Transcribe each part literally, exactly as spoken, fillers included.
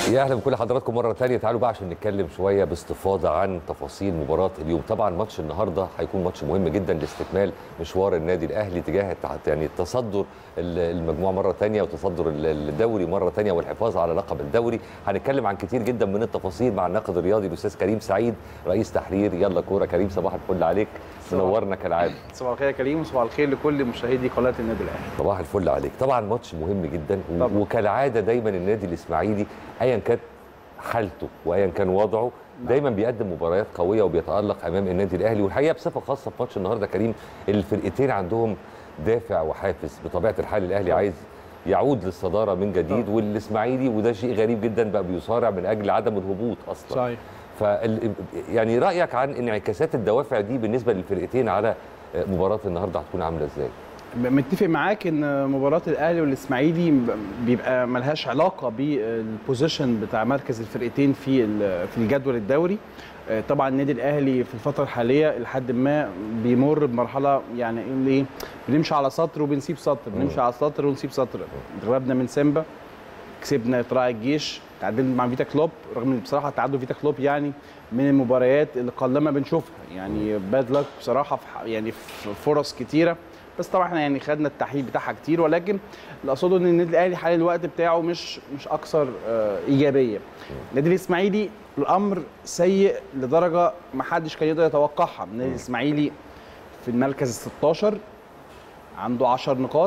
يا اهلا بكل حضراتكم مره ثانيه. تعالوا بقى عشان نتكلم شويه باستفاضه عن تفاصيل مباراه اليوم. طبعا ماتش النهارده هيكون ماتش مهم جدا لاستكمال مشوار النادي الاهلي تجاه يعني التصدر المجموعه مره ثانيه وتصدر الدوري مره ثانيه والحفاظ على لقب الدوري. هنتكلم عن كتير جدا من التفاصيل مع الناقد الرياضي الاستاذ كريم سعيد رئيس تحرير يلا كوره. كريم صباح الفل عليك، منورنا كالعاده. صباح الخير يا كريم وصباح الخير لكل مشاهدي قناه النادي الاهلي. صباح الفل عليك. طبعا ماتش مهم جدا طبعا. وكالعاده دايما النادي الاسماعيلي ايا كانت حالته وايا كان وضعه دايما بيقدم مباريات قويه وبيتالق امام النادي الاهلي. والحقيقه بصفه خاصه في ماتش النهارده كريم الفرقتين عندهم دافع وحافز. بطبيعه الحال الاهلي عايز يعود للصداره من جديد والاسماعيلي وده شيء غريب جدا بقى بيصارع من اجل عدم الهبوط اصلا. صحيح. ف يعني رايك عن انعكاسات الدوافع دي بالنسبه للفرقتين على مباراه النهارده هتكون عامله ازاي؟ متفق معاك ان مباراه الاهلي والاسماعيلي بيبقى ملهاش علاقه بالبوزيشن بتاع مركز الفرقتين في في الجدول الدوري. طبعا النادي الاهلي في الفتره الحاليه لحد ما بيمر بمرحله يعني ايه بنمشي على سطر وبنسيب سطر، بنمشي على سطر ونسيب سطر. غلبنا من سيمبا، كسبنا طلائع الجيش، تعادلنا مع فيتا كلوب، رغم ان بصراحه تعادل فيتا كلوب يعني من المباريات اللي قلما بنشوفها، يعني باد لك بصراحه في يعني في فرص كتيره، بس طبعا احنا يعني خدنا التحليل بتاعها كتير. ولكن اللي اقصده ان النادي الاهلي حاليا الوقت بتاعه مش مش اكثر آه ايجابيه. النادي الاسماعيلي الامر سيء لدرجه ما حدش كان يقدر يتوقعها. النادي الاسماعيلي في المركز ال ستاشر عنده عشر نقاط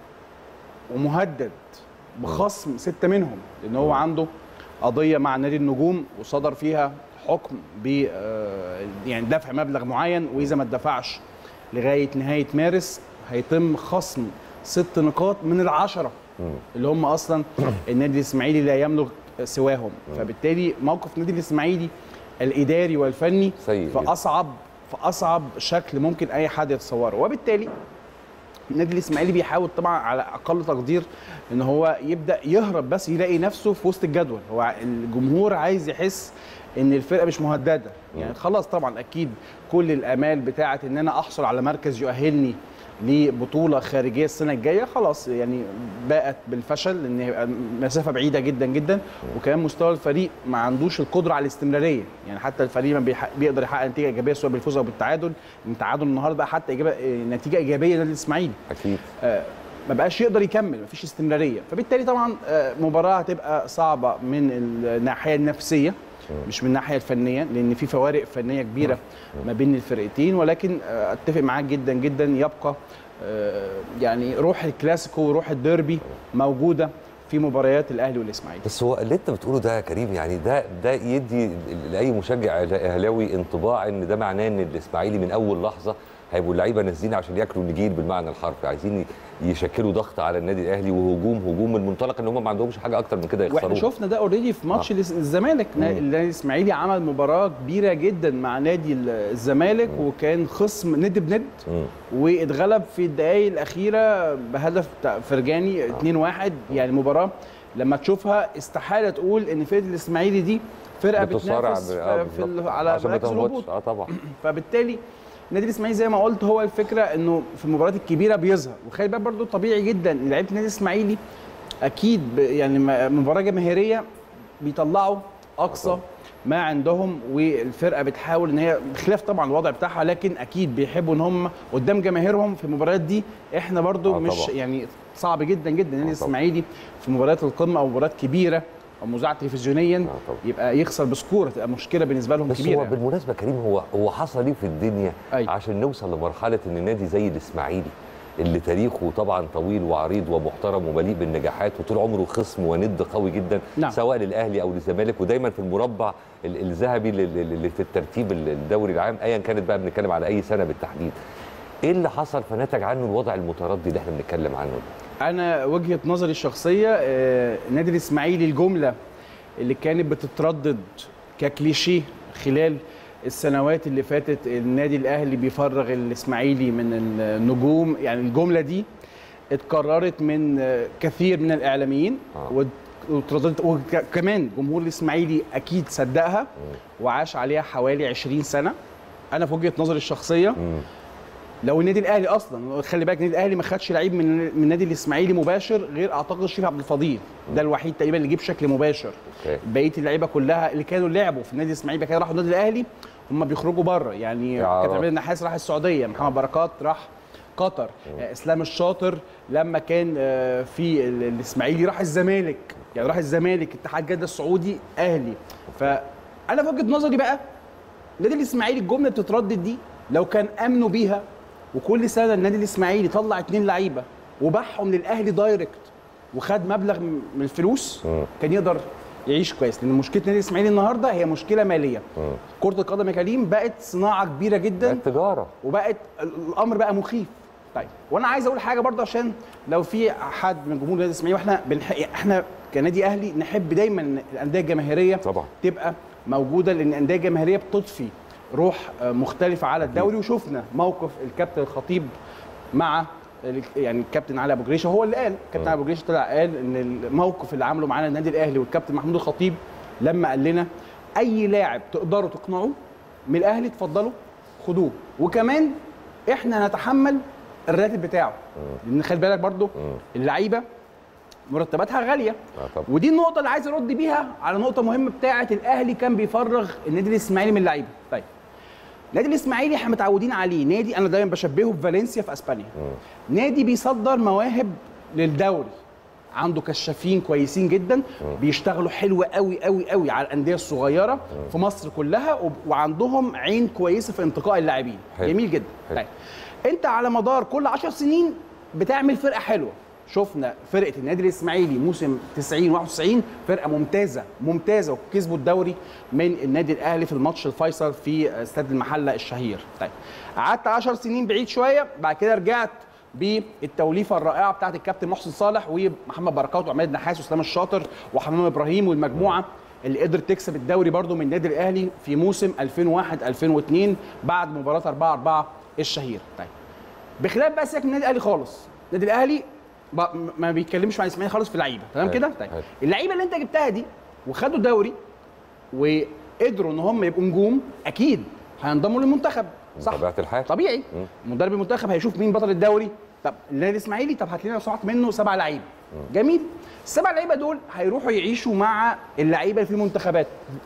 ومهدد بخصم ستة منهم، لان هو عنده قضيه مع نادي النجوم وصدر فيها حكم ب يعني دفع مبلغ معين، واذا ما اتدفعش لغايه نهايه مارس هيتم خصم ست نقاط من العشره اللي هم اصلا النادي الاسماعيلي لا يملك سواهم. فبالتالي موقف النادي الاسماعيلي الاداري والفني في اصعب في اصعب شكل ممكن اي حد يتصوره. وبالتالي النادي الاسماعيلي بيحاول طبعا على اقل تقدير ان هو يبدا يهرب بس يلاقي نفسه في وسط الجدول. هو الجمهور عايز يحس ان الفرقه مش مهدده، يعني خلاص طبعا اكيد كل الامال بتاعه ان انا احصل على مركز يؤهلني لبطوله خارجيه السنه الجايه خلاص يعني باءت بالفشل، لان هيبقى مسافه بعيده جدا جدا، وكمان مستوى الفريق ما عندوش القدره على الاستمراريه. يعني حتى الفريق ما بيقدر يحقق نتيجه ايجابيه سواء بالفوز او بالتعادل. التعادل النهارده حتى نتيجه ايجابيه للنادي الاسماعيلي اكيد آه ما بقاش يقدر يكمل، ما فيش استمراريه. فبالتالي طبعا آه مباراه هتبقى صعبه من الناحيه النفسيه مش من الناحيه الفنيه، لان في فوارق فنيه كبيره ما بين الفرقتين. ولكن اتفق معاك جدا جدا يبقى يعني روح الكلاسيكو وروح الديربي موجوده في مباريات الاهلي والاسماعيلي. بس هو اللي انت بتقوله ده يا كريم يعني ده ده يدي لاي مشجع اهلاوي انطباع ان ده معناه ان الاسماعيلي من اول لحظه هيبقوا اللعيبه نازلين عشان ياكلوا النجيل بالمعنى الحرفي، عايزين يشكلوا ضغط على النادي الاهلي وهجوم هجوم من منطلق ان هم ما عندهمش حاجه اكتر من كده يخسروها. واحنا شفنا ده اوريدي في ماتش آه. الزمالك. النادي الاسماعيلي عمل مباراه كبيره جدا مع نادي الزمالك مم. وكان خصم ند بند مم. واتغلب في الدقائق الاخيره بهدف فرجاني آه. اتنين واحد. يعني مباراه لما تشوفها استحاله تقول ان فرقه الاسماعيلي دي فرقه بتنافس في, في على مركز الهبوط. اه طبعا. فبالتالي النادي الاسماعيلي زي ما قلت هو الفكره انه في المباريات الكبيره بيظهر. وخلي بالك برضه طبيعي جدا لعيبه النادي الاسماعيلي اكيد يعني مباراه جماهيريه بيطلعوا اقصى ما عندهم، والفرقه بتحاول ان هي بخلاف طبعا الوضع بتاعها، لكن اكيد بيحبوا ان هم قدام جماهيرهم في المباريات دي. احنا برضه آه مش يعني صعب جدا جدا النادي الاسماعيلي في مباريات القمه او مباريات كبيره او مذاع تلفزيونيا آه يبقى يخسر بسكور، تبقى مشكله بالنسبه لهم بس كبيره. بس هو بالمناسبه كريم هو هو حصل ايه في الدنيا أي. عشان نوصل لمرحله ان نادي زي الاسماعيلي اللي تاريخه طبعا طويل وعريض ومحترم ومليء بالنجاحات وطول عمره خصم وند قوي جدا نعم. سواء للاهلي او للزمالك ودايما في المربع الذهبي اللي في الترتيب الدوري العام ايا كانت بقى بنتكلم على اي سنه بالتحديد، ايه اللي حصل فنتج عنه الوضع المتردي اللي احنا بنتكلم عنه ده؟ انا وجهه نظري الشخصيه النادي الاسماعيلي الجمله اللي كانت بتتردد ككليشيه خلال السنوات اللي فاتت النادي الاهلي بيفرغ الاسماعيلي من النجوم، يعني الجمله دي اتكررت من كثير من الاعلاميين آه. وترددت، وكمان جمهور الاسماعيلي اكيد صدقها وعاش عليها حوالي عشرين سنه. انا في وجهه نظري الشخصيه لو النادي الاهلي اصلا، خلي بالك النادي الاهلي ما خدش لعيب من من النادي الاسماعيلي مباشر غير اعتقد شريف عبد الفضيل، ده الوحيد تقريبا اللي جه بشكل مباشر. بقيه اللعيبه كلها اللي كانوا لعبوا في النادي الاسماعيلي كانوا راحوا النادي الاهلي هم بيخرجوا بره، يعني كابتن عماد النحاس راح السعوديه، محمد بركات راح قطر، اسلام الشاطر لما كان في الاسماعيلي راح الزمالك، يعني راح الزمالك، اتحاد جده السعودي، اهلي. فانا في وجهه نظري بقى النادي الاسماعيلي الجمله بتتردد دي لو كان امنوا بيها، وكل سنه النادي الاسماعيلي طلع اتنين لعيبه وباعهم للاهلي دايركت وخد مبلغ من الفلوس، كان يقدر يعيش كويس. لان مشكله النادي الاسماعيلي النهارده هي مشكله ماليه. كره القدم يا كريم بقت صناعه كبيره جدا، بقت تجاره، وبقت الامر بقى مخيف. طيب وانا عايز اقول حاجه برضه عشان لو في حد من جمهور النادي الاسماعيلي، واحنا بنح... احنا كنادي اهلي نحب دايما ان الانديه الجماهيريه طبعا تبقى موجوده، لان الانديه الجماهيريه بتضفي روح مختلفه على الدوري. وشفنا موقف الكابتن الخطيب مع يعني الكابتن علي ابو جريشه، هو اللي قال، الكابتن علي ابو جريشه طلع قال ان الموقف اللي عمله معانا النادي الاهلي والكابتن محمود الخطيب لما قال لنا اي لاعب تقدروا تقنعوه من الاهلي اتفضلوا خدوه، وكمان احنا هنتحمل الراتب بتاعه، لان خلي بالك برضو اللعيبه مرتباتها غاليه. ودي النقطه اللي عايز ارد بيها على نقطه مهمه بتاعه الاهلي كان بيفرغ النادي الاسماعيلي من اللعيبه. طيب النادي الاسماعيلي احنا متعودين عليه نادي، انا دايما بشبهه بفالنسيا في اسبانيا، م. نادي بيصدر مواهب للدوري، عنده كشافين كويسين جدا، م. بيشتغلوا حلو قوي قوي قوي على الانديه الصغيره م. في مصر كلها، وعندهم عين كويسه في انتقاء اللاعبين، جميل جدا. حلو. طيب انت على مدار كل عشر سنين بتعمل فرقه حلوه. شفنا فرقه النادي الاسماعيلي موسم تسعين واحد وتسعين فرقه ممتازه ممتازه، وكسبوا الدوري من النادي الاهلي في الماتش الفيصل في استاد المحله الشهير. طيب قعدت عشر سنين بعيد شويه، بعد كده رجعت بالتوليفه الرائعه بتاعت الكابتن محسن صالح ومحمد بركات وعماد النحاس واسلام الشاطر وحمام ابراهيم والمجموعه اللي قدرت تكسب الدوري برده من النادي الاهلي في موسم ألفين وواحد ألفين واثنين بعد مباراه أربعة أربعة الشهير. طيب بخلاف بقى سيبك من النادي الاهلي خالص، النادي الاهلي ما بيتكلمش مع الاسماعيلي خالص في اللعيبه، تمام كده؟ طيب اللعيبه اللي انت جبتها دي وخدوا الدوري وقدروا ان هم يبقوا نجوم، اكيد هينضموا للمنتخب، صح؟ طبيعه الحال طبيعي. مدرب المنتخب هيشوف مين بطل الدوري. طب النادي الاسماعيلي، طب هات لنا لو سمحت منه سبع لعيبه، جميل. السبع لعيبه دول هيروحوا يعيشوا مع اللعيبه اللي في المنتخبات،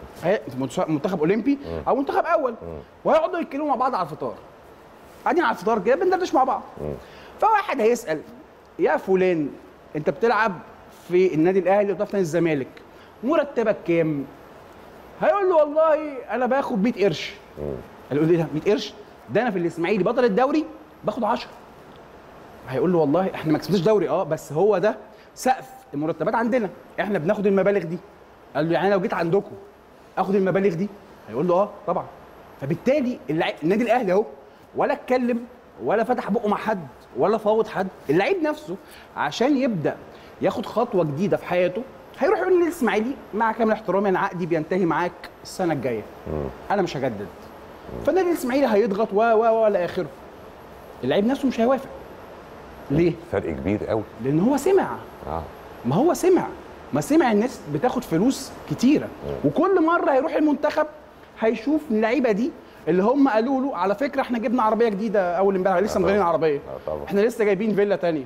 منتخب اولمبي او منتخب اول، وهيقعدوا يتكلموا مع بعض على الفطار، قاعدين على الفطار كده بندردش مع بعض. فواحد هيسال يا فلان انت بتلعب في النادي الاهلي وبتلعب في نادي الزمالك، مرتبك كام؟ هيقول له والله انا باخد مية قرش. هيقول له ايه ده مية قرش؟ ده انا في الاسماعيلي بطل الدوري باخد عشرة. هيقول له والله احنا ما كسبناش دوري، اه بس هو ده سقف المرتبات عندنا، احنا بناخد المبالغ دي. قال له يعني لو جيت عندكم اخد المبالغ دي؟ هيقول له اه طبعا. فبالتالي النادي الاهلي اهو ولا اتكلم ولا فتح بقه مع حد ولا فاوض حد، اللعيب نفسه عشان يبدا ياخد خطوه جديده في حياته هيروح يقول للاسماعيلي مع كامل احترامي انا عقدي بينتهي معاك السنه الجايه، انا مش هجدد. فالنادي الاسماعيلي هيضغط و و الى اخره، اللعيب نفسه مش هيوافق. ليه؟ فرق كبير قوي، لان هو سمع. اه ما هو سمع ما سمع الناس بتاخد فلوس كتيره، مم. وكل مره هيروح المنتخب هيشوف اللعيبه دي اللي هم قالوا له على فكره احنا جبنا عربيه جديده اول امبارح، لسه مغيرين عربيه، احنا لسه جايبين فيلا ثانيه.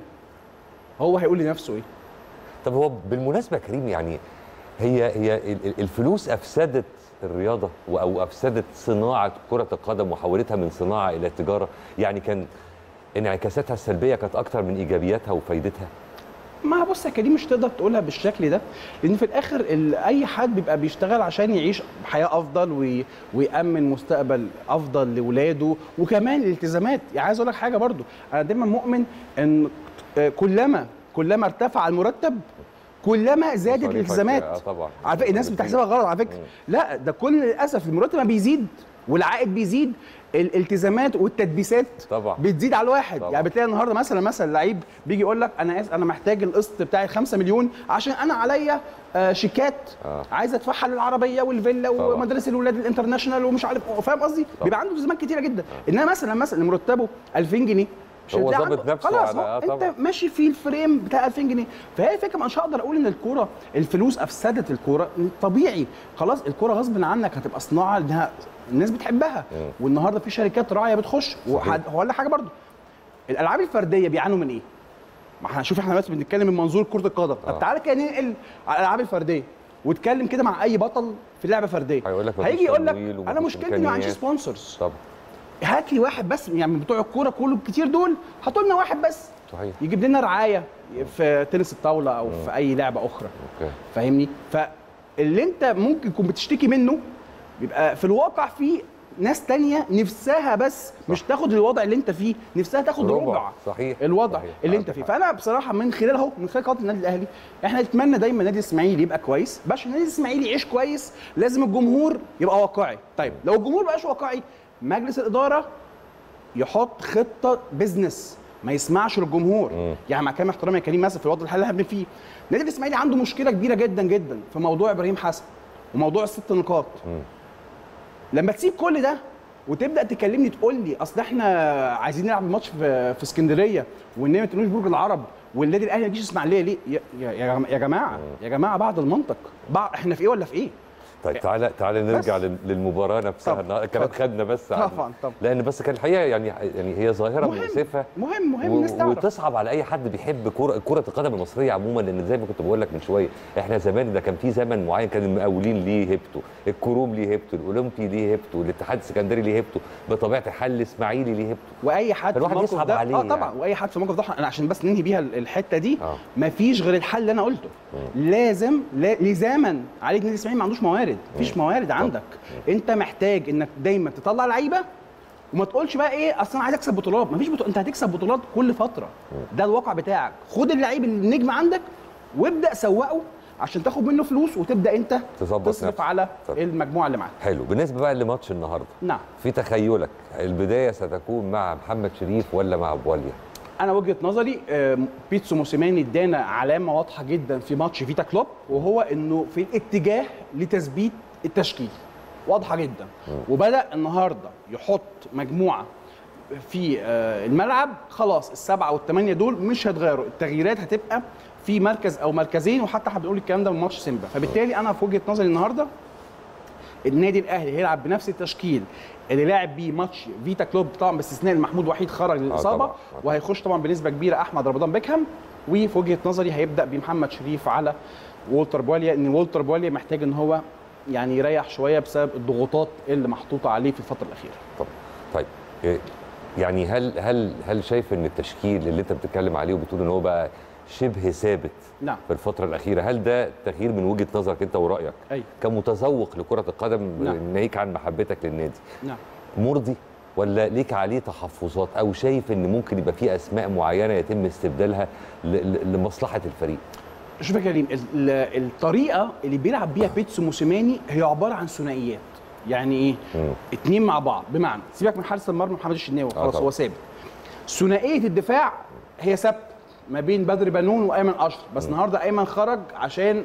هو هيقول لنفسه ايه؟ طب هو بالمناسبه كريم، يعني هي هي الفلوس افسدت الرياضه او افسدت صناعه كره القدم وحولتها من صناعه الى تجاره، يعني كان انعكاساتها السلبيه كانت اكتر من ايجابياتها وفايدتها. ما بص يا كريم مش تقدر تقولها بالشكل ده، لان في الاخر اي حد بيبقى بيشتغل عشان يعيش حياه افضل وي... ويامن مستقبل افضل لاولاده، وكمان الالتزامات. يعني عايز اقول لك حاجه برضو، انا دايما مؤمن ان كلما كلما ارتفع المرتب كلما زادت الالتزامات. اه طبعا. على فكره الناس بتحسبها غلط على فكره، لا ده كل للاسف المرتب ما بيزيد والعائد بيزيد، الالتزامات والتدبيسات طبعا بتزيد على الواحد. طبعا. يعني بتلاقي النهارده مثلا مثلا لعيب بيجي يقول لك انا انا محتاج القسط بتاعي خمسة مليون عشان انا عليا آه شيكات آه. عايز ادفعها للعربيه والفيلا ومدارس الاولاد الانترناشونال ومش عارف، فاهم قصدي؟ بيبقى عنده التزامات كتيره جدا. آه. انما مثلا مثلا مرتبه ألفين جنيه هو ظابط نفسه خلاص على انت طبعا. ماشي في الفريم بتاع ألفين جنيه. فهي الفكره مش هقدر اقول ان الكوره الفلوس افسدت الكوره، طبيعي خلاص الكوره غصب عنك هتبقى صناعه انها الناس بتحبها. م. والنهارده في شركات راعيه بتخش. وهقول لك حاجه برضو، الالعاب الفرديه بيعانوا من ايه؟ ما احنا شوف احنا بس بنتكلم من منظور كره القدم. طب آه. تعالى كده ننقل على الالعاب الفرديه واتكلم كده مع اي بطل في لعبه فرديه، هيجي يقول لك انا مشكلتي ما عنديش سبونسرز. طبعا هات لي واحد بس يعني من بتوع الكوره كله كتير دول، هاتوا لنا واحد بس صحيح يجيب لنا رعايه في تنس الطاوله او مم. في اي لعبه اخرى. اوكي فاهمني؟ فاللي انت ممكن تكون بتشتكي منه بيبقى في الواقع في ناس تانية نفسها بس صح. مش تاخد الوضع اللي انت فيه، نفسها تاخد ربع, ربع. صحيح الوضع صحيح. اللي انت فيه. فانا بصراحه من خلال اهو من خلال قناه النادي الاهلي احنا نتمنى دايما النادي الاسماعيلي يبقى كويس، باش النادي الاسماعيلي يعيش كويس لازم الجمهور يبقى واقعي. طيب لو الجمهور بقاش واقعي، مجلس الاداره يحط خطه بزنس، ما يسمعش للجمهور. م. يعني مع كامل احترامي يا كريم مثلا في الوضع الحالي اللي احنا فيه، النادي الاسماعيلي عنده مشكله كبيره جدا جدا في موضوع ابراهيم حسن وموضوع الست نقاط. م. لما تسيب كل ده وتبدا تكلمني تقول لي اصل احنا عايزين نلعب الماتش في في اسكندريه والنادي ما تقولوش برج العرب والنادي الاهلي ما يجيش اسماعيليه ليه؟ يا, يا, يا جماعه يا جماعه بعد المنطق، بعد احنا في ايه ولا في ايه؟ طيب تعالى تعالى نرجع بس. للمباراه نفسها. كمان خدنا بس طبعا طبعا لان بس كان الحقيقه يعني يعني هي ظاهره مؤسفه مهم مهم الناس تعرف وتصعب على اي حد بيحب كره كره القدم المصريه عموما، لان زي ما كنت بقول لك من شويه احنا زمان ده كان في زمن معين كان المقاولين ليه هيبته، الكروم ليه هيبته، الاولمبي ليه هيبته، الاتحاد السكندري ليه هيبته، بطبيعه الحال الاسماعيلي ليه هيبته، واي حد في الواحد يصعب عليه اه طبعا يعني. واي حد في الموقف ده انا عشان بس ننهي بيها الحته دي آه. مفيش غير الحل اللي انا قلته. م. لازم لزاما عليك النادي الاسماعيلي ما عندوش موارد، مفيش موارد عندك. طب. انت محتاج انك دايما تطلع لعيبه وما تقولش بقى ايه اصل انا عايز اكسب بطولات، مفيش بطولات، انت هتكسب بطولات كل فتره، ده الواقع بتاعك. خد اللعيب النجم عندك وابدا سوقه عشان تاخد منه فلوس وتبدا انت تصرف على طب. المجموعه اللي معاك. حلو. بالنسبه بقى لماتش النهارده، نعم في تخيلك البدايه ستكون مع محمد شريف ولا مع بواليا؟ انا وجهه نظري بيتسو موسيماني ادانا علامه واضحه جدا في ماتش فيتا كلوب، وهو انه في الاتجاه لتثبيت التشكيل واضحه جدا. م. وبدا النهارده يحط مجموعه في الملعب، خلاص السبعه والثمانيه دول مش هيتغيروا، التغييرات هتبقى في مركز او مركزين، وحتى احنا بنقول الكلام ده من ماتش سيمبا. فبالتالي انا في وجهه نظري النهارده النادي الاهلي هيلعب بنفس التشكيل اللي لعب بيه ماتش فيتا كلوب، طبعا باستثناء المحمود وحيد خرج للاصابه، آه طبعًا. وهيخش طبعا بنسبه كبيره احمد رمضان بيكهام، وفي وجهه نظري هيبدا بمحمد شريف على والتر بواليا، ان والتر بواليا محتاج ان هو يعني يريح شويه بسبب الضغوطات اللي محطوطه عليه في الفتره الاخيره. طبعا. طيب يعني هل هل هل شايف ان التشكيل اللي انت بتتكلم عليه وبتقول ان هو بقى شبه ثابت نعم. في الفتره الاخيره، هل ده تغيير من وجهه نظرك انت ورايك أي. كمتذوق لكره القدم نعم. ناهيك عن محبتك للنادي؟ نعم. مرضي ولا ليك عليه تحفظات، او شايف ان ممكن يبقى في اسماء معينه يتم استبدالها لمصلحه الفريق؟ شوف يا كريم، الطريقه اللي بيلعب بيها بيتسو موسيماني هي عباره عن ثنائيات. يعني ايه؟ مم. اتنين مع بعض، بمعنى سيبك من حارس المرمى محمد الشناوي خلاص آه هو ثابت. ثنائيه الدفاع هي ثابته ما بين بدر بنون وايمن اشرف، بس النهارده ايمن خرج عشان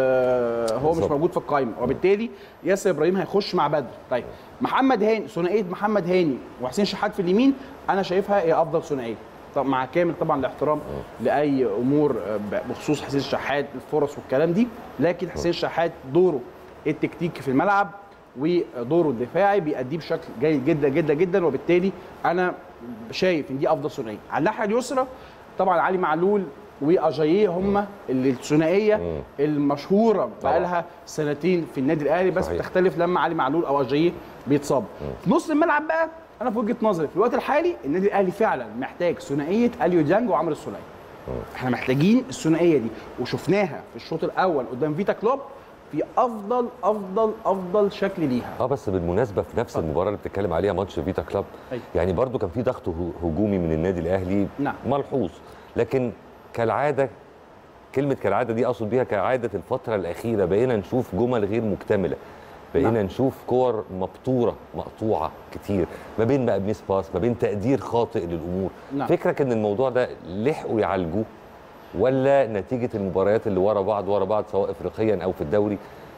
آه هو بالزبط. مش موجود في القائمه، وبالتالي ياسر ابراهيم هيخش مع بدر. طيب محمد هاني، ثنائيه محمد هاني وحسين شحات في اليمين انا شايفها هي افضل ثنائيه، طب مع كامل طبعا الاحترام لاي امور بخصوص حسين شحات الفرص والكلام دي، لكن حسين شحات دوره التكتيكي في الملعب ودوره الدفاعي بيأديه بشكل جيد جدا جدا جدا، وبالتالي انا شايف ان دي افضل ثنائيه. على الناحيه اليسرى طبعا علي معلول واجاييه هم اللي الثنائيه المشهوره بقى لها سنتين في النادي الاهلي، بس صحيح. بتختلف لما علي معلول او اجاييه بيتصاب. في نص الملعب بقى انا في وجهه نظري في الوقت الحالي النادي الاهلي فعلا محتاج ثنائيه اليو ديانج وعمرو السوليه. احنا محتاجين الثنائيه دي، وشفناها في الشوط الاول قدام فيتا كلوب في افضل افضل افضل شكل ليها. اه بس بالمناسبه في نفس المباراه اللي بتتكلم عليها ماتش فيتا كلوب أي. يعني برضو كان في ضغط هجومي من النادي الاهلي نعم. ملحوظ، لكن كالعاده، كلمه كالعاده دي اقصد بيها كعاده الفتره الاخيره بقينا نشوف جمل غير مكتمله، بقينا نعم. نشوف كور مبتوره مقطوعه كتير، ما بين بقى ميس باس، ما بين تقدير خاطئ للامور. نعم. فكرك ان الموضوع ده لحقوا يعالجوه ولا نتيجه المباريات اللي ورا بعض ورا بعض سواء افريقيا او في الدوري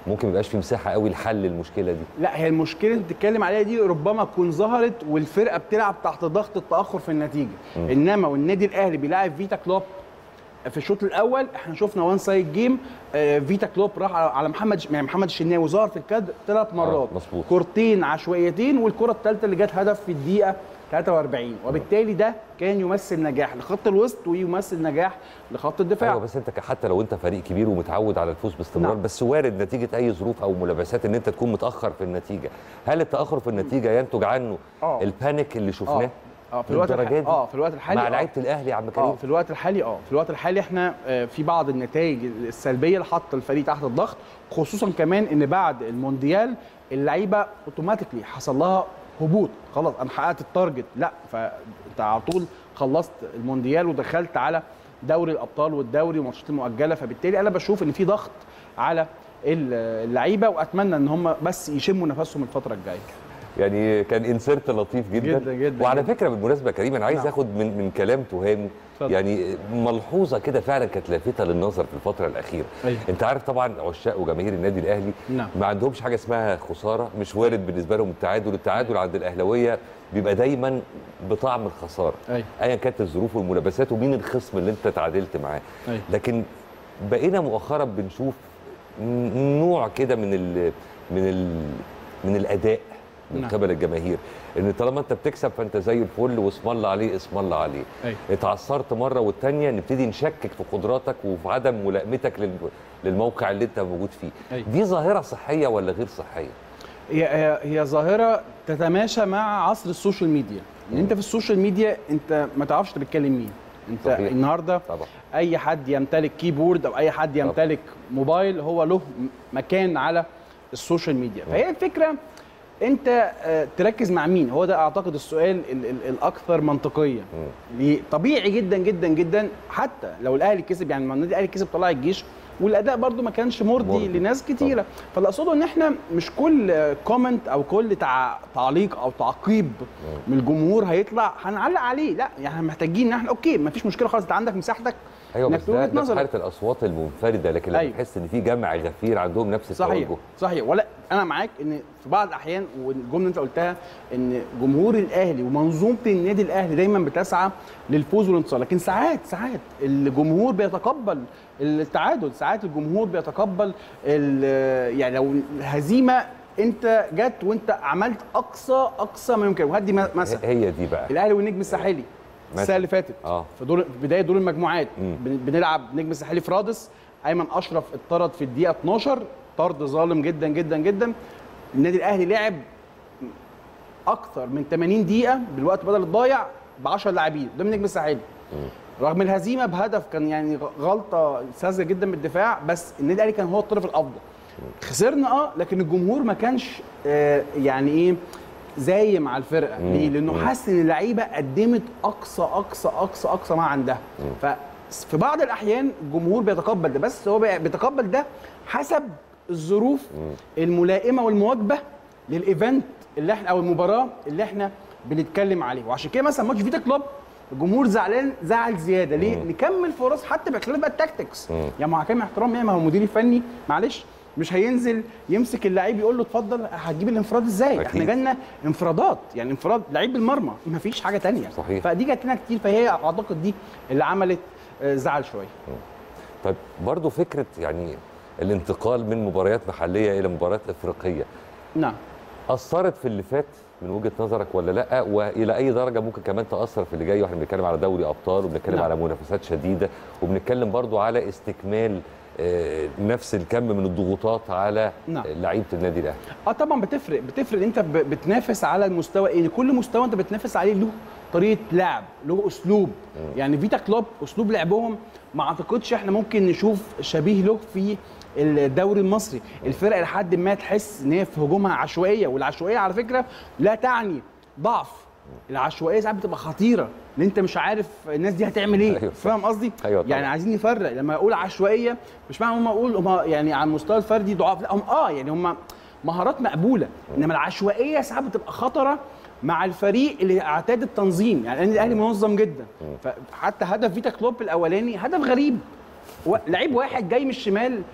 ممكن ما يبقاش في مساحه قوي لحل المشكله دي. لا، هي المشكله اللي بتتكلم عليها دي ربما تكون ظهرت والفرقه بتلعب تحت ضغط التاخر في النتيجه. م. انما والنادي الاهلي بيلاعب فيتا كلوب في الشوط الاول، احنا شفنا وان سايد جيم، آه فيتا كلوب راح على محمد يعني محمد الشناوي ظهر في الكادر ثلاث مرات، آه كورتين عشوائيتين، والكره الثالثه اللي جت هدف في الدقيقه ثلاثة وأربعين، وبالتالي ده كان يمثل نجاح لخط الوسط ويمثل نجاح لخط الدفاع. ايوه، بس انت حتى لو انت فريق كبير ومتعود على الفوز باستمرار، نعم. بس وارد نتيجه اي ظروف او ملابسات ان انت تكون متاخر في النتيجه. هل التاخر في النتيجه ينتج عنه أوه. البانيك اللي شفناه؟ اه في الوقت الحالي اه في الوقت الحالي مع لعيبه الاهلي يا عم كريم. اه في الوقت الحالي اه في الوقت الحالي احنا آه في بعض النتائج السلبيه اللي حط الفريق تحت الضغط، خصوصا كمان ان بعد المونديال اللعيبه اوتوماتيكلي حصل لها هبوط. خلاص انا حققت التارجت، لا فانت على طول خلصت المونديال ودخلت على دوري الابطال والدوري وماتشات المؤجله، فبالتالي انا بشوف ان في ضغط على اللعيبه، واتمنى ان هم بس يشموا نفسهم الفتره الجايه. يعني كان انسيرت لطيف جدا جدا جدا. وعلى جداً. فكره بالمناسبه يا كريم انا عايز اخد من من كلام تهامي يعني ملحوظه كده فعلا كانت لافته للنظر في الفتره الاخيره. أيوة. انت عارف طبعا عشاق وجماهير النادي الاهلي نعم. ما عندهمش حاجه اسمها خساره، مش وارد بالنسبه لهم التعادل، التعادل عند الاهلاويه بيبقى دايما بطعم الخساره أيوة. ايا كانت الظروف والملابسات ومين الخصم اللي انت تعادلت معاه. أيوة. لكن بقينا مؤخرا بنشوف نوع كده من ال من ال من الاداء من قبل الجماهير، ان طالما انت بتكسب فانت زي الفل واسم الله عليه اسم الله عليه. أيوة. اتعثرت مره والثانيه نبتدي نشكك في قدراتك وفي عدم ملائمتك للموقع اللي انت موجود فيه. أيوة. دي ظاهره صحيه ولا غير صحيه؟ هي هي ظاهره تتماشى مع عصر السوشيال ميديا. ان انت في السوشيال ميديا انت ما تعرفش انت بتتكلم مين. انت صحيح. النهارده طبعا. اي حد يمتلك كيبورد او اي حد يمتلك طبعا. موبايل هو له مكان على السوشيال ميديا. طبعا. فهي الفكره انت تركز مع مين، هو ده اعتقد السؤال الاكثر منطقيه. ليه؟ طبيعي جدا جدا جدا حتى لو الاهلي كسب، يعني النادي الاهلي كسب طلع الجيش والاداء برده ما كانش مرضي, مرضي. لناس كتيره. فاللي اقصده ان احنا مش كل كومنت او كل تع... تعليق او تعقيب مم. من الجمهور هيطلع هنعلق عليه، لا يعني محتاجين ان احنا اوكي ما فيش مشكله خالص، انت عندك مساحتك. ايوه بس ده, ده في حاله الاصوات المنفرده، لكن لما أيوة. تحس ان في جمع غفير عندهم نفس التوجه. صحيح صحيح. ولا انا معاك ان في بعض الاحيان، والجمله اللي انت قلتها ان جمهور الاهلي ومنظومه النادي الاهلي دايما بتسعى للفوز والانتصار، لكن ساعات ساعات الجمهور بيتقبل التعادل، ساعات الجمهور بيتقبل يعني لو الهزيمه انت جت وانت عملت اقصى اقصى ما يمكن. وهدي مثلا هي دي بقى الاهلي والنجم الساحلي السنه اللي فاتت اه في دور بدايه دور المجموعات. مم. بنلعب نجم الساحلي في رادس، ايمن اشرف اتطرد في الدقيقه اتناشر طرد ظالم جدا جدا جدا. النادي الاهلي لعب اكثر من ثمانين دقيقه بالوقت بدل الضايع ب عشرة لاعبين قدام النجم الساحلي، رغم الهزيمه بهدف كان يعني غلطه ساذجه جدا من الدفاع، بس النادي الاهلي كان هو الطرف الافضل. خسرنا اه لكن الجمهور ما كانش آه يعني ايه زي مع الفرقه. ليه؟ لانه حس ان اللعيبه قدمت اقصى اقصى اقصى اقصى ما عندها. ففي بعض الاحيان الجمهور بيتقبل ده، بس هو بيتقبل ده حسب الظروف الملائمه والمواجبه للايفنت اللي احنا او المباراه اللي احنا بنتكلم عليه. وعشان كده مثلا ماتش فيتا كلوب الجمهور زعلان زعل زياده. ليه؟ مم. نكمل فرص حتى باختلاف بقى التاكتكس. يعني مع كامل احترام، ما هو المدير الفني معلش مش هينزل يمسك اللعيب يقول له اتفضل هتجيب الانفراد ازاي؟ أكيد. احنا جالنا انفرادات، يعني انفراد لعيب بالمرمى ما فيش حاجه ثانيه. صحيح. فدي جات لنا كتير، فهي اعتقد دي اللي عملت زعل شويه. طيب برضه فكره يعني الانتقال من مباريات محليه الى مباريات افريقيه. نعم. اثرت في اللي فات من وجهه نظرك ولا لا؟ والى اي درجه ممكن كمان تاثر في اللي جاي؟ واحنا بنتكلم على دوري ابطال وبنتكلم نعم. على منافسات شديده وبنتكلم برضه على استكمال نفس الكم من الضغوطات على نعم. لعيبه النادي الاهلي. اه طبعا بتفرق بتفرق انت بتنافس على المستوى، ان كل مستوى انت بتنافس عليه له طريقه لعب، له اسلوب. م. يعني فيتا كلوب اسلوب لعبهم ما اعتقدش احنا ممكن نشوف شبيه له في الدوري المصري. الفرق لحد ما تحس ان هي في هجومها عشوائيه، والعشوائيه على فكره لا تعني ضعف. العشوائيه ساعات بتبقى خطيره ان انت مش عارف الناس دي هتعمل ايه. أيوة. فاهم قصدي؟ أيوة يعني عايزين نفرق. لما اقول عشوائيه مش معنى هم اقول هم يعني على المستوى الفردي ضعاف، لا هم اه يعني هم مهارات مقبوله، انما العشوائيه ساعات بتبقى خطره مع الفريق اللي اعتاد التنظيم. يعني النادي الاهلي منظم جدا، فحتى هدف فيتا كلوب الاولاني هدف غريب، لعيب واحد جاي من الشمال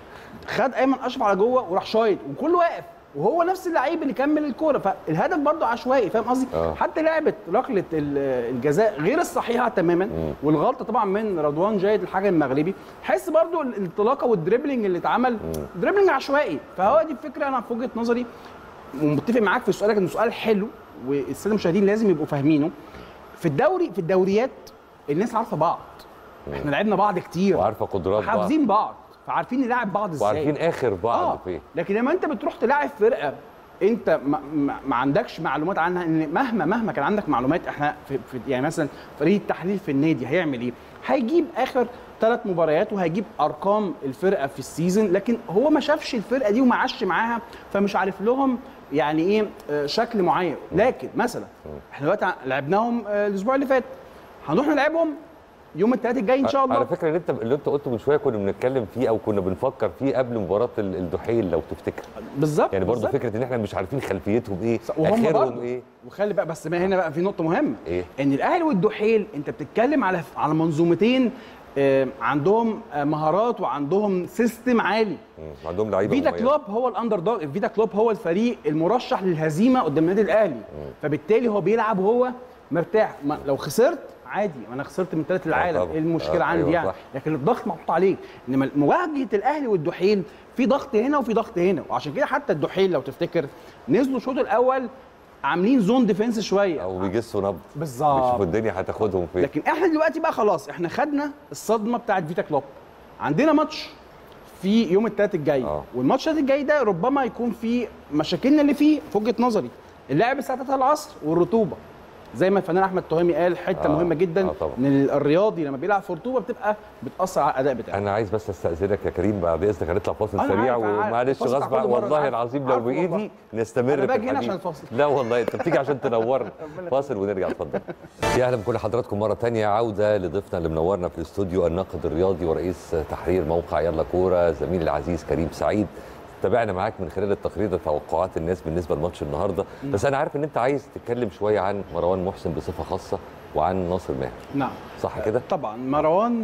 خد ايمن اشرف على جوه وراح شايط وكله واقف وهو نفس اللعيب اللي كمل الكوره، فالهدف برده عشوائي، فاهم قصدي؟ حتى لعبه ركله الجزاء غير الصحيحه تماما، مم. والغلطه طبعا من رضوان جيد الحكم المغربي، حس برده الانطلاقه والدريبلينج اللي اتعمل دريبلينج عشوائي. فهو دي الفكره. انا في وجهه نظري ومتفق معاك في سؤالك انه سؤال حلو والساده المشاهدين لازم يبقوا فاهمينه. في الدوري في الدوريات الناس عارفه بعض، احنا لعبنا بعض كتير وعارفه قدرات بعض، حافظين بعض، فعارفين نلعب بعض ازاي، وعارفين اخر بعض آه. فين. لكن لما انت بتروح تلاعب فرقه انت ما, ما عندكش معلومات عنها، ان مهما مهما كان عندك معلومات، احنا في, في يعني مثلا فريق التحليل في النادي هيعمل ايه؟ هيجيب اخر ثلاث مباريات وهيجيب ارقام الفرقه في السيزون، لكن هو ما شافش الفرقه دي وما عاش معاها، فمش عارف لهم يعني ايه شكل معين. لكن مثلا احنا دلوقتي لعبناهم الاسبوع اللي فات، هنروح نلعبهم يوم الثلاث الجاي ان شاء الله. على فكره اللي انت اللي انت قلته من شويه كنا بنتكلم فيه او كنا بنفكر فيه قبل مباراه الدحيل لو تفتكر. بالظبط، يعني برضه فكره ان احنا مش عارفين خلفيتهم ايه، اخرهم ايه. وخلي بقى بس ما هنا بقى في نقطه مهمه، إيه؟ ان الاهلي والدحيل انت بتتكلم على على منظومتين آه عندهم آه مهارات وعندهم سيستم عالي، عندهم لعيبه. فيتا كلوب هو الاندر دوج، فيتا كلوب هو الفريق المرشح للهزيمه قدام النادي الاهلي، فبالتالي هو بيلعب وهو مرتاح. لو خسرت عادي، انا خسرت من ثلاث العالم، ايه المشكله آه عندي أيوة يعني؟ لكن الضغط محطوط عليك. انما مواجهه الاهلي والدحيل في ضغط هنا وفي ضغط هنا، وعشان كده حتى الدحيل لو تفتكر نزلوا الشوط الاول عاملين زون ديفنس شويه او بيجسوا نبض بالظبط، بيشوفوا الدنيا هتاخدهم فين. لكن احنا دلوقتي بقى خلاص احنا خدنا الصدمه بتاعت فيتا كلوب. عندنا ماتش في يوم الثلاث الجاي، آه. والماتش الجاي ده ربما يكون فيه مشاكلنا اللي فيه في وجهه نظري، اللعب الساعه ثلاثة العصر والرطوبه، زي ما الفنان احمد تهامي قال حته آه مهمه جدا، آه ان الرياضي لما بيلعب في رطوبه بتبقى بتاثر على الاداء بتاعه. انا عايز بس استاذنك يا كريم بعد اذنك، هنطلع فاصل سريع ومعلش غصب والله العظيم لو بايدي نستمر انا باجي هنا عشان الفاصل. لا والله انت بتيجي عشان تنورنا. فاصل ونرجع. اتفضل. يا اهلا بكل حضراتكم مره ثانيه، عوده لضيفنا اللي منورنا في الاستوديو الناقد الرياضي ورئيس تحرير موقع يلا كوره زميلي العزيز كريم سعيد. تابعنا معاك من خلال التقرير ده توقعات الناس بالنسبه لماتش النهارده، بس انا عارف ان انت عايز تتكلم شويه عن مروان محسن بصفه خاصه وعن ناصر ماهر. نعم صح كده؟ طبعا مروان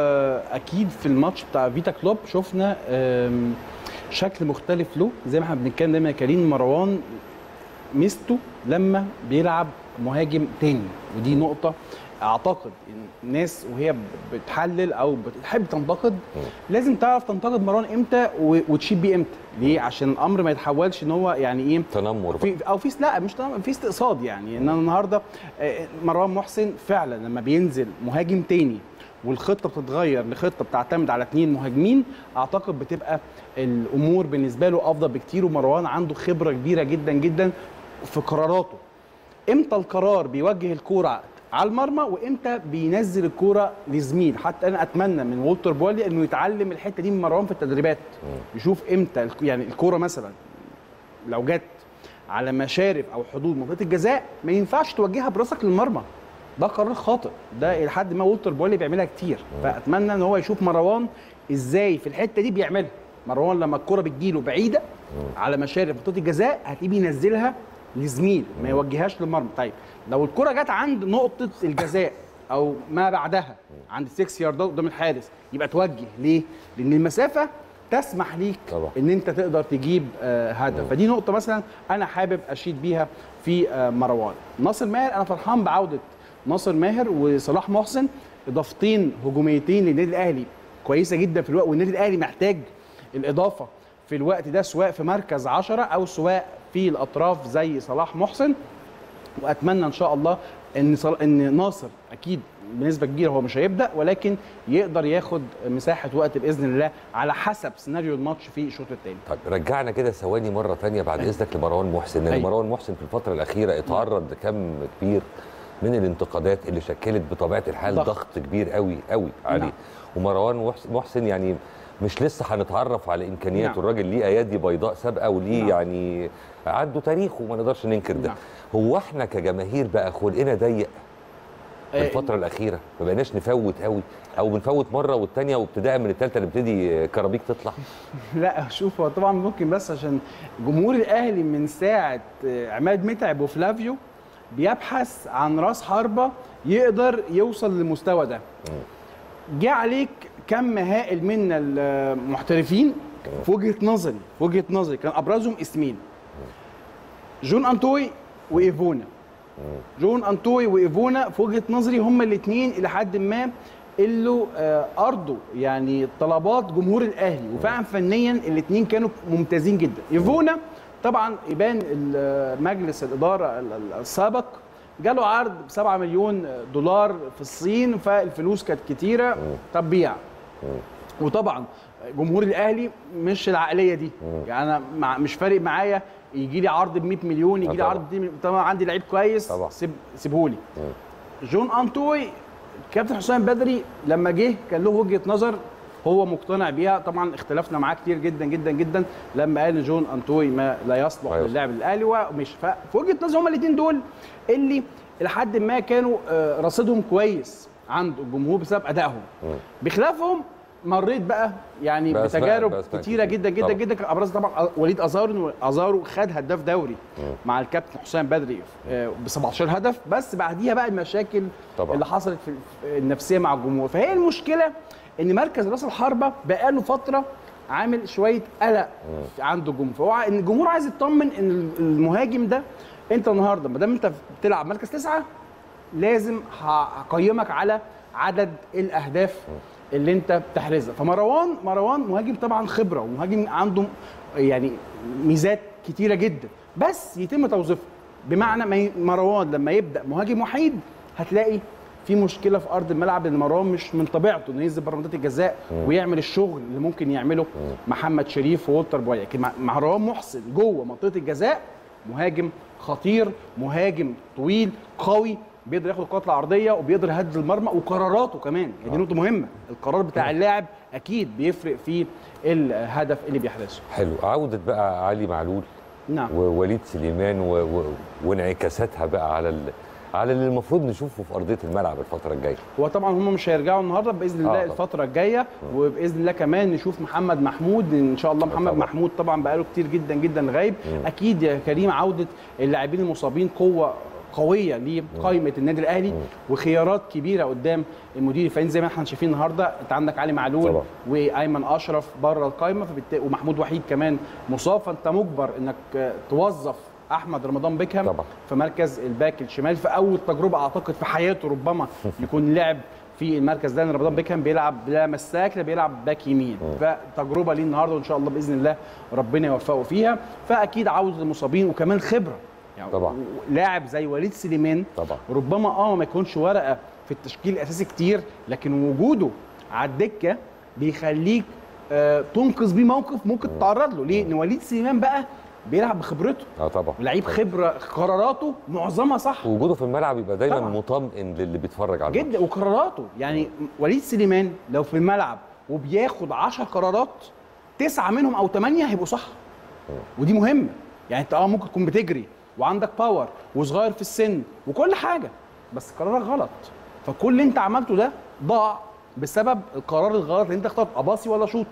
اكيد في الماتش بتاع فيتا كلوب شفنا شكل مختلف له، زي ما احنا بنتكلم دايما يا كريم. مروان ميزته لما بيلعب مهاجم تاني، ودي نقطه اعتقد الناس وهي بتحلل او بتحب تنتقد لازم تعرف تنتقد مروان امتى وتشيب بيه امتى. ليه؟ عشان الامر ما يتحولش ان هو يعني ايه تنمر في او في لا مش تنمر، في استقصاد. يعني ان النهارده مروان محسن فعلا لما بينزل مهاجم تاني والخطه بتتغير لخطه بتعتمد على اثنين مهاجمين، اعتقد بتبقى الامور بالنسبه له افضل بكتير. ومروان عنده خبره كبيره جدا جدا في قراراته، امتى القرار بيوجه الكوره على المرمى وامتى بينزل الكوره لزميل. حتى انا اتمنى من والتر بولي انه يتعلم الحته دي من مروان في التدريبات، يشوف امتى يعني الكوره مثلا لو جت على مشارف او حدود منطقه الجزاء ما ينفعش توجهها براسك للمرمى، ده قرار خاطئ. ده لحد ما والتر بولي بيعملها كتير، فاتمنى ان هو يشوف مروان ازاي في الحته دي بيعملها. مروان لما الكوره بتجيله بعيده على مشارف منطقه الجزاء هتلاقيه بينزلها لزميل ما يوجههاش للمرمى. طيب لو الكره جت عند نقطه الجزاء او ما بعدها عند ستة ياردات قدام الحارس يبقى توجه. ليه؟ لان المسافه تسمح ليك طبعا ان انت تقدر تجيب آه هدف. فدي نقطه مثلا انا حابب اشيد بيها في آه مروان. ناصر ماهر انا فرحان بعوده ناصر ماهر وصلاح محسن، اضافتين هجوميتين للنادي الاهلي كويسه جدا في الوقت، والنادي الاهلي محتاج الاضافه في الوقت ده سواء في مركز عشرة او سواء في الاطراف زي صلاح محسن. واتمنى ان شاء الله ان صل... ان ناصر اكيد بنسبه كبيره هو مش هيبدا، ولكن يقدر ياخد مساحه وقت باذن الله على حسب سيناريو الماتش في الشوط الثاني. طيب رجعنا كده ثواني مره ثانيه بعد اذنك لمروان محسن. لان مروان محسن في الفتره الاخيره اتعرض لكم كبير من الانتقادات اللي شكلت بطبيعه الحال ضغط, ضغط كبير قوي قوي عليه. نعم. ومروان محسن يعني مش لسه هنتعرف على امكانياته. نعم. الراجل ليه ايادي بيضاء سابقه وليه نعم. يعني عنده تاريخ وما نقدرش ننكر ده. نعم. هو احنا كجماهير بقى خلقنا ضيق في الفتره الاخيره، ما بقيناش نفوت قوي او بنفوت مره والثانيه وابتداء من الثالثه نبتدي كرابيك تطلع؟ لا شوف، هو طبعا ممكن بس عشان جمهور الاهلي من ساعه عماد متعب وفلافيو بيبحث عن راس حربه يقدر يوصل للمستوى ده. جه عليك كم هائل من المحترفين في وجهه نظري في وجهه نظري كان ابرزهم اسمين، جون انتوي وايفونا. جون انتوي وايفونا في وجهه نظري هم الاثنين الى حد ما اللي ارضوا يعني طلبات جمهور الاهلي، وفعلا فنيا الاثنين كانوا ممتازين جدا. ايفونا طبعا يبان مجلس الاداره السابق جاله عرض ب سبعة مليون دولار في الصين، فالفلوس كانت كتيره، طب بيع. وطبعا جمهور الاهلي مش العقليه دي، يعني انا مع مش فارق معايا يجي لي عرض ب مية مليون، يجي لي عرض ب مية، طبعا عندي لعيب كويس سيب سيبهولي. جون انتوي كابتن حسام بدري لما جه كان له وجهه نظر هو مقتنع بيها، طبعا اختلفنا معاه كتير جدا جدا جدا لما قال جون انتوي ما لا يصلح للعب الاهلي ومش. ففي وجهه نظر هم الاثنين دول اللي لحد ما كانوا رصيدهم كويس عند الجمهور بسبب ادائهم. بخلافهم مريت بقى يعني بتجارب كتيره جدا جدا جدا، كان ابرز طبعا وليد ازارو. ازارو خد هداف دوري مع الكابتن حسام بدري ب سبعتاشر هدف، بس بعديها بقى المشاكل طبعا اللي حصلت في النفسيه مع الجمهور. فهي المشكله ان مركز راس الحربه بقى له فتره عامل شويه قلق عند الجمهور، فهو ان الجمهور عايز يطمن ان المهاجم ده انت النهارده ما دام انت بتلعب مركز تسعه لازم هقيمك على عدد الاهداف اللي انت بتحرزها. فمروان مروان مهاجم طبعا خبره ومهاجم عنده يعني ميزات كتيره جدا، بس يتم توظيفه. بمعنى مروان لما يبدا مهاجم وحيد هتلاقي في مشكله في ارض الملعب، لان مروان مش من طبيعته انه ينزل بره منطقه الجزاء ويعمل الشغل اللي ممكن يعمله محمد شريف وولتر بويا. لكن مروان محسن جوه منطقه الجزاء مهاجم خطير، مهاجم طويل قوي، بيقدر ياخد الكرات العرضيه وبيقدر يهدد المرمى، وقراراته كمان دي نقطه مهمه. القرار بتاع اللاعب اكيد بيفرق في الهدف اللي بيحرزه. حلو. عوده بقى علي معلول نعم ووليد سليمان و... و... وانعكاساتها بقى على ال... على اللي المفروض نشوفه في ارضيه الملعب الفتره الجايه. هو طبعا هم مش هيرجعوا النهارده باذن الله، آه الفتره الجايه، وباذن الله كمان نشوف محمد محمود ان شاء الله. محمد طبعا. محمود طبعا بقاله كتير جدا جدا غايب. اكيد يا كريم عوده اللاعبين المصابين قوه قويه لقائمه النادي الاهلي وخيارات كبيره قدام المدير الفني. زي ما احنا شايفين النهارده انت عندك علي معلول طبعا. وايمن اشرف بره القائمه، ومحمود وحيد كمان مصاب، فانت مجبر انك توظف احمد رمضان بيكهام طبعا في مركز الباك الشمال في اول تجربه اعتقد في حياته ربما يكون لعب في المركز ده، لان رمضان بيكهام بيلعب لا مساك لا بيلعب باك يمين، فتجربه ليه النهارده وان شاء الله باذن الله ربنا يوفقه فيها. فاكيد عوده المصابين وكمان خبره يعني طبعا. لاعب زي وليد سليمان طبعا ربما اه ما يكونش ورقه في التشكيل الاساسي كتير، لكن وجوده على الدكه بيخليك آه تنقذ بيه موقف ممكن تتعرض له. ليه؟ ان وليد سليمان بقى بيلعب بخبرته. اه طبعا لعيب خبره، قراراته معظمها صح، وجوده في الملعب يبقى دايما طبعا مطمئن للي بيتفرج عليه جدا. وقراراته يعني وليد سليمان لو في الملعب وبياخد عشر قرارات تسعه منهم او ثمانيه هيبقوا صح، ودي مهمه. يعني انت اه ممكن تكون بتجري وعندك باور وصغير في السن وكل حاجه، بس قرارك غلط، فكل اللي انت عملته ده ضاع بسبب القرار الغلط اللي انت اخترته. اباصي ولا شوط،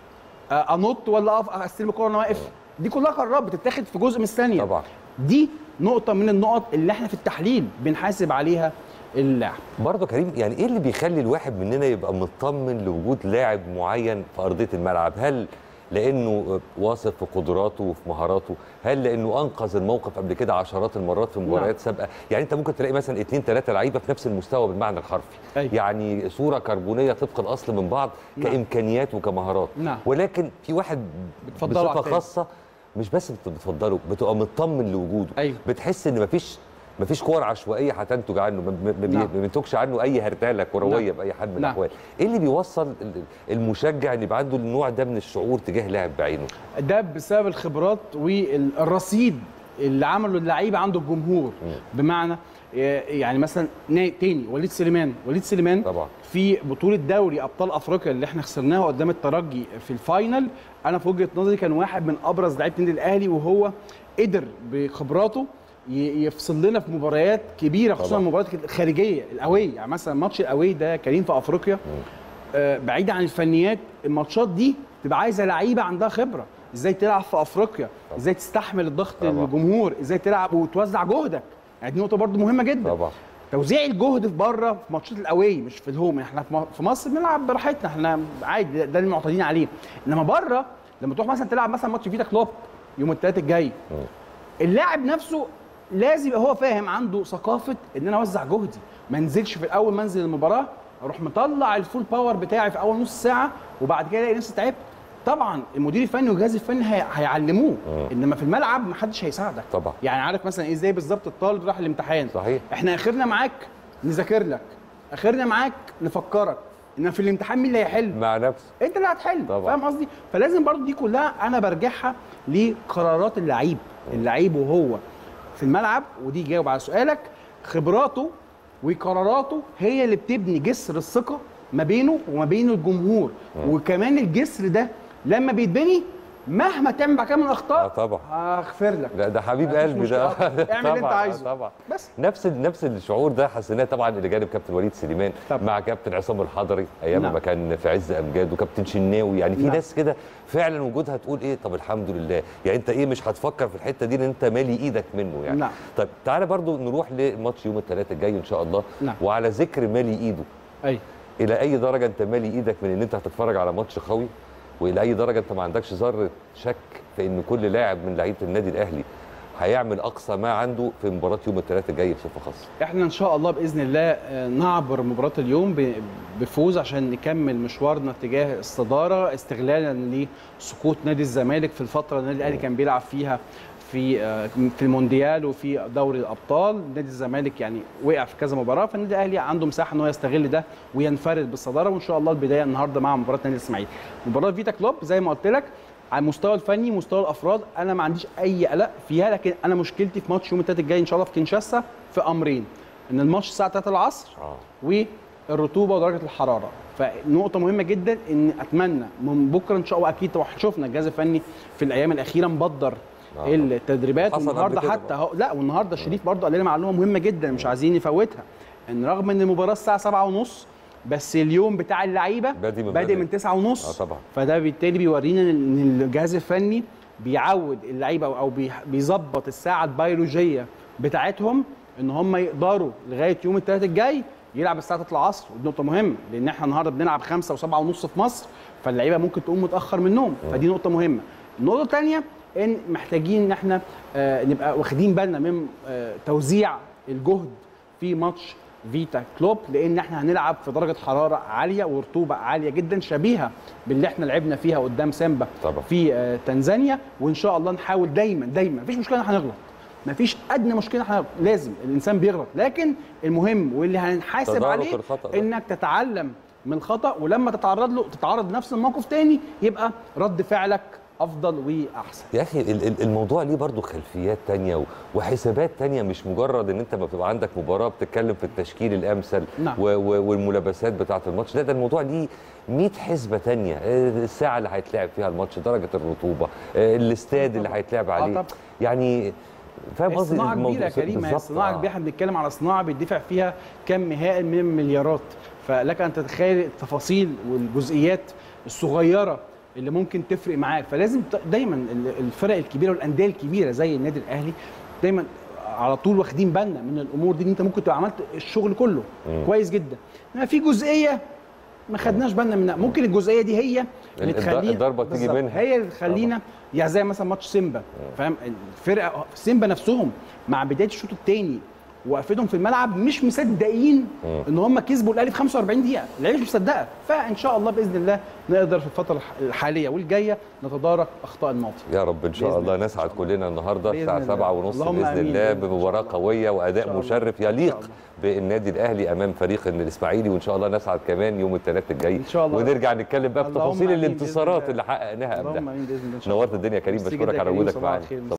انط ولا اقف استلم الكوره وانا واقف، دي كلها قرارات بتتاخد في جزء من الثانيه طبعا. دي نقطه من النقط اللي احنا في التحليل بنحاسب عليها اللاعب. برضه كريم، يعني ايه اللي بيخلي الواحد مننا يبقى مطمن لوجود لاعب معين في ارضيه الملعب؟ هل لانه واثق في قدراته وفي مهاراته؟ هل لانه انقذ الموقف قبل كده عشرات المرات في مباريات سابقه؟ يعني انت ممكن تلاقي مثلا اثنين ثلاثه لعيبه في نفس المستوى بالمعنى الحرفي، أي. يعني صوره كربونيه طبق الاصل من بعض نعم. كامكانيات وكمهارات نعم. ولكن في واحد بصفه خاصه مش بس بتفضله، بتبقى مطمن لوجوده، أيوه. بتحس ان مفيش مفيش كور عشوائيه هتنتج عنه، ما بينتجش عنه اي هرتاله كرويه باي حال من الاحوال. ايه اللي بيوصل المشجع ان يبقى عنده النوع ده من الشعور تجاه لاعب بعينه؟ ده بسبب الخبرات والرصيد اللي عمله اللعيبه عنده الجمهور. م. بمعنى يعني مثلا تاني وليد سليمان وليد سليمان طبعا في بطوله دوري ابطال افريقيا اللي احنا خسرناها قدام الترجي في الفاينل، انا في وجهه نظري كان واحد من ابرز لعيبه النادي الاهلي، وهو قدر بخبراته يفصل لنا في مباريات كبيره، خصوصا المباريات الخارجيه الاوي. يعني مثلا ماتش الاوي ده كريم في افريقيا، آه بعيد عن الفنيات، الماتشات دي تبقى عايزه لعيبه عندها خبره، ازاي تلعب في افريقيا، ازاي تستحمل الضغط الجمهور، ازاي تلعب وتوزع جهدك. يعني دي نقطه برده مهمه جدا طبعا. توزيع الجهد في بره في ماتشات الاوي مش في الهوم. احنا في مصر بنلعب براحتنا، احنا عادي، ده اللي معتادين عليه. انما بره لما تروح مثلا تلعب مثلا ماتش فيتا كلوب يوم الثلاث الجاي، اللاعب نفسه لازم يبقى هو فاهم، عنده ثقافه ان انا اوزع جهدي، ما انزلش في الاول منزل المباراه اروح مطلع الفول باور بتاعي في اول نص ساعه وبعد كده الاقي نفسي تعبت. طبعا المدير الفني والجهاز الفني هي... هيعلموه، انما في الملعب ما حدش هيساعدك طبعا. يعني عارف مثلا ايه، ازاي بالظبط الطالب راح الامتحان، صحيح، احنا اخرنا معاك نذاكر لك، اخرنا معاك نفكرك، انما في الامتحان مين اللي هيحل؟ مع نفسه انت اللي هتحل. فاهم قصدي؟ فلازم برضو دي كلها انا برجعها لقرارات اللعيب، اللعيب وهو في الملعب، ودي جاوب على سؤالك، خبراته وقراراته هي اللي بتبني جسر الثقه ما بينه وما بين الجمهور. م. وكمان الجسر ده لما بيتبني مهما تعمل بعد كده من اخطاء اه طبعا هغفر لك. لا ده حبيب قلبي ده اعمل اللي انت عايزه طبعا. بس نفس نفس الشعور ده حسيناه طبعا الى جانب كابتن وليد سليمان طبعا. مع كابتن عصام الحضري ايام نعم. ما كان في عز امجاد، وكابتن شناوي، يعني في نعم. ناس كده فعلا وجودها تقول ايه طب الحمد لله، يعني انت ايه مش هتفكر في الحته دي لان انت مالي ايدك منه يعني نعم. طيب تعالى برضو نروح لماتش يوم الثلاث الجاي ان شاء الله نعم. وعلى ذكر مالي ايده، اي الى اي درجه انت مالي ايدك من ان انت هتتفرج على ماتش قوي، والى اي درجه انت ما عندكش ذره شك في ان كل لاعب من لعيبه النادي الاهلي هيعمل اقصى ما عنده في مباراه يوم الثلاث الجاي بصفه خاصه؟ احنا ان شاء الله باذن الله نعبر مباراه اليوم بفوز عشان نكمل مشوارنا تجاه الصداره، استغلالا لسقوط نادي الزمالك في الفتره اللي النادي الاهلي كان بيلعب فيها في في المونديال وفي دوري الابطال. نادي الزمالك يعني وقع في كذا مباراه، فالنادي الاهلي عنده مساحه ان هو يستغل ده وينفرد بالصداره، وان شاء الله البدايه النهارده مع مباراه نادي الاسماعيلي. مباراه فيتا كلوب زي ما قلت لك على المستوى الفني مستوى الافراد انا ما عنديش اي قلق فيها، لكن انا مشكلتي في ماتش يوم الثلاث الجاي ان شاء الله في كينشاسا في امرين، ان الماتش الساعه ثلاثة العصر آه. والرطوبه ودرجه الحراره. فنقطه مهمه جدا ان اتمنى من بكره ان شاء الله، اكيد طبعا شفنا الجهاز الفني في الايام الاخيره مبدر آه. التدريبات، والنهارده حتى هو لا والنهارده شريف برضه قال لنا معلومه مهمه جدا مش عايزين نفوتها، ان رغم ان المباراه الساعه سبعة ونص بس اليوم بتاع اللعيبه بادئ من تسعة ونص اه طبعا. فده بالتالي بيورينا ان الجهاز الفني بيعود اللعيبه او بيظبط الساعه البيولوجيه بتاعتهم ان هم يقدروا لغايه يوم الثلاث الجاي يلعب الساعه ثلاثة العصر. ودي نقطه مهمه لان احنا النهارده بنلعب خمسة وسبعة ونص في مصر، فاللعيبه ممكن تقوم متاخر من النوم، فدي نقطه مهمه. النقطه الثانيه ان محتاجين ان احنا آه نبقى واخدين بالنا من آه توزيع الجهد في ماتش فيتا كلوب، لان احنا هنلعب في درجه حراره عاليه ورطوبه عاليه جدا شبيهه باللي احنا لعبنا فيها قدام سامبا طبعا. في آه تنزانيا. وان شاء الله نحاول دايما دايما مفيش مشكله ان احنا هنغلط، مفيش ادنى مشكله احنا لازم الانسان بيغلط، لكن المهم واللي هنحاسب عليه انك تتعلم من الخطا، ولما تتعرض له تتعرض لنفس الموقف تاني يبقى رد فعلك افضل واحسن. يا اخي الموضوع ليه برضو خلفيات تانية وحسابات تانية، مش مجرد ان انت ما بتبقى عندك مباراه بتتكلم في التشكيل الامثل نعم. والملابسات بتاعه الماتش، لا ده الموضوع ليه مية حسبه تانية، الساعه اللي هيتلعب فيها الماتش، درجه الرطوبه، الاستاد اللي هيتلعب عليه آه يعني فاهم قصدي؟ صناعه كبيره يا كريم، هي صناعه كبيره، احنا بنتكلم على صناعه بيدفع فيها كم هائل من المليارات، فلك ان تتخيل التفاصيل والجزئيات الصغيره اللي ممكن تفرق معاك. فلازم دايما الفرق الكبيره والانديه الكبيره زي النادي الاهلي دايما على طول واخدين بالنا من الامور دي، ان انت ممكن تبقى عملت الشغل كله مم. كويس جدا، انما في جزئيه ما خدناش بالنا منها، ممكن الجزئيه دي هي اللي تخلينا الضربه تيجي منها، هي اللي تخلينا يعني زي مثلا ماتش سيمبا، فاهم الفرقه سيمبا نفسهم مع بدايه الشوط الثاني وقفتهم في الملعب مش مصدقين ان هم كسبوا الاهلي في خمسة وأربعين دقيقه، اللعيبه مش مصدقه. فان شاء الله باذن الله نقدر في الفتره الحاليه والجايه نتدارك اخطاء الماضي يا رب ان شاء الله. نسعد كلنا النهارده الساعه سبعة ونص باذن الله بمباراه قويه واداء مشرف يليق بالنادي الاهلي امام فريق الاسماعيلي، وان شاء الله نسعد كمان يوم الثلاث الجاي ان شاء الله ونرجع نتكلم بقى في تفاصيل الانتصارات اللي حققناها قبلها. نورت الدنيا كريم، بشكرك على وجودك معانا.